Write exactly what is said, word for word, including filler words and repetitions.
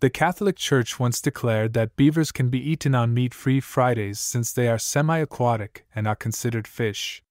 The Catholic Church once declared that beavers can be eaten on meat-free Fridays since they are semi-aquatic and are considered fish.